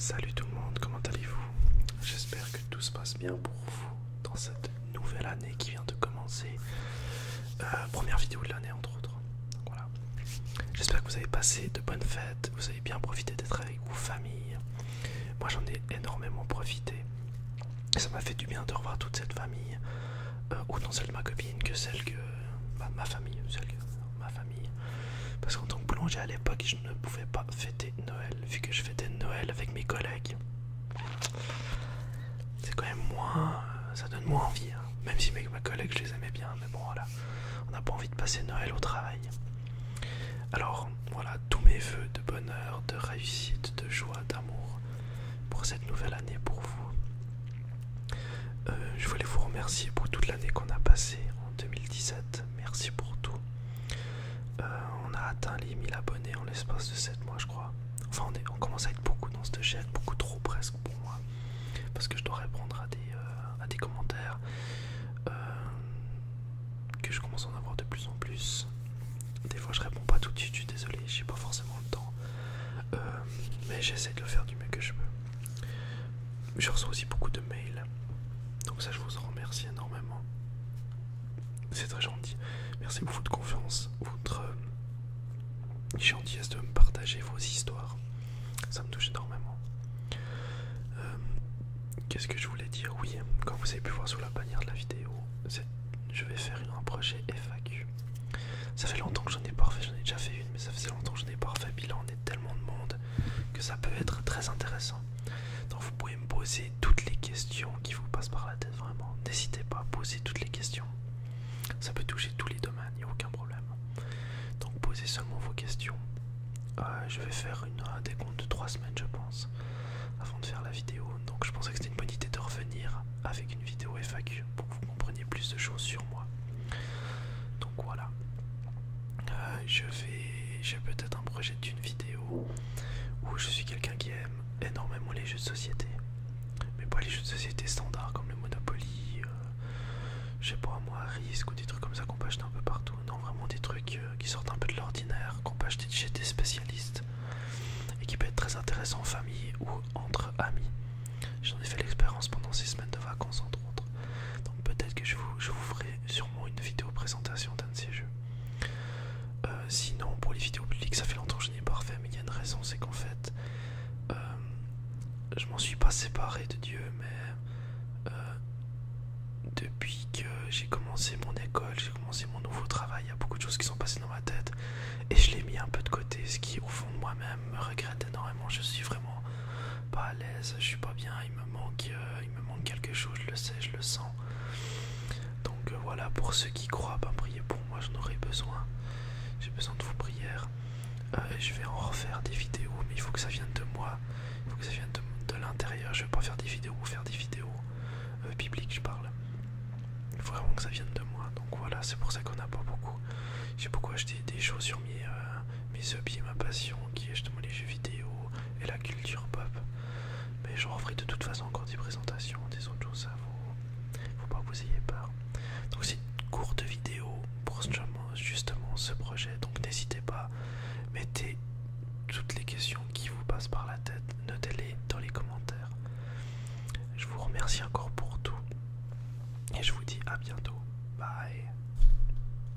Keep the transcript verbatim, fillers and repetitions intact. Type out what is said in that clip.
Salut tout le monde, comment allez-vous? J'espère que tout se passe bien pour vous dans cette nouvelle année qui vient de commencer. Euh, première vidéo de l'année entre autres. Donc voilà. J'espère que vous avez passé de bonnes fêtes, vous avez bien profité d'être avec vos familles. Moi j'en ai énormément profité. Et ça m'a fait du bien de revoir toute cette famille. Euh, autant celle de ma copine que celle que... Bah, ma famille, celle que... ma famille. Parce qu'en tant que boulanger à l'époque, je ne pouvais pas fêter Noël, vu que je fêtais Noël avec mes collègues. C'est quand même moins... ça donne moins envie, hein. Même si mes, mes collègues, je les aimais bien, mais bon voilà, on n'a pas envie de passer Noël au travail. Alors voilà, tous mes vœux de bonheur, de réussite, de joie, d'amour pour cette nouvelle année pour vous. Euh, je voulais vous remercier pour toute l'année qu'on a passée en deux mille dix-sept. Merci pour tout. Euh, on a atteint les mille abonnés en l'espace de sept mois, je crois. Enfin, on, est, on commence à être beaucoup dans cette chaîne, beaucoup trop presque pour moi. Parce que je dois répondre à des, euh, à des commentaires. Euh, que je commence à en avoir de plus en plus. Des fois, je réponds pas tout de suite, je suis désolé, j'ai pas forcément le temps. Euh, mais j'essaie de le faire du mieux que je peux. Je reçois aussi beaucoup de mails. Donc ça, je vous en remercie énormément. C'est très gentil. Merci pour votre confiance, votre euh, gentillesse de me partager vos histoires. Ça me touche énormément. Euh, Qu'est-ce que je voulais dire? Oui, comme vous avez pu voir sous la bannière de la vidéo, je vais faire un projet F A Q. Ça fait longtemps que j'en ai pas refait, j'en ai déjà fait une, mais ça faisait longtemps que j'en ai pas refait. Puis là, on est tellement de monde que ça peut être très intéressant. Donc vous pouvez me poser toutes les questions qui vous passent par la tête, vraiment. N'hésitez pas à poser toutes les questions. Ça peut toucher tous les domaines, il n'y a aucun problème. Donc posez seulement vos questions. Euh, je vais faire une, un décompte de trois semaines, je pense, avant de faire la vidéo. Donc je pensais que c'était une bonne idée de revenir avec une vidéo F A Q pour que vous compreniez plus de choses sur moi. Donc voilà. Euh, je vais... J'ai peut-être un projet d'une vidéo où je suis quelqu'un qui aime énormément les jeux de société. Mais pas les jeux de société standards comme le Monopoly, euh, je sais pas moi, Risk ou des trucs comme ça qu'on peut acheter un peu partout. Non, vraiment des trucs euh, qui sortent un peu de l'ordinaire, qu'on peut acheter chez des spécialistes et qui peut être très intéressant en famille ou entre amis. J'en ai fait l'expérience pendant ces semaines de vacances entre autres. Donc peut-être que je vous, je vous ferai sûrement une vidéo présentation d'un de ces jeux. Euh, sinon pour les vidéos publiques, ça fait longtemps que je n'ai pas refait, mais il y a une raison, c'est qu'en fait euh, je m'en suis pas séparé de Dieu, mais euh, depuis que j'ai commencé mon école, j'ai commencé mon nouveau travail, il y a beaucoup de choses qui sont passées dans ma tête et je l'ai mis un peu de côté, ce qui au fond de moi-même me regrette énormément. Je suis vraiment pas à l'aise, je suis pas bien, il me manque, euh, il me manque quelque chose, je le sais, je le sens. Donc euh, voilà, pour ceux qui croient, ben, priez pour moi, j'en aurai besoin. J'ai besoin de vos prières. Euh, je vais en refaire des vidéos, mais il faut que ça vienne de moi, il faut que ça vienne de, de l'intérieur. Je vais pas faire des vidéos ou faire des vidéos euh, bibliques, je parle. Il faut vraiment que ça vienne de moi. Donc voilà, c'est pour ça qu'on n'a pas beaucoup. J'ai beaucoup acheté des choses sur mes, euh, mes hobbies, ma passion, qui est justement les jeux vidéo et la culture pop. Mais j'en referai de toute façon encore des présentations, des autres choses, ça faut, faut pas que vous ayez peur. Donc c'est une courte vidéo pour justement, justement ce projet. Donc n'hésitez pas, mettez toutes les questions qui vous passent par la tête, notez-les dans les commentaires. Je vous remercie encore pour tout et je vous dis à bientôt. Bye.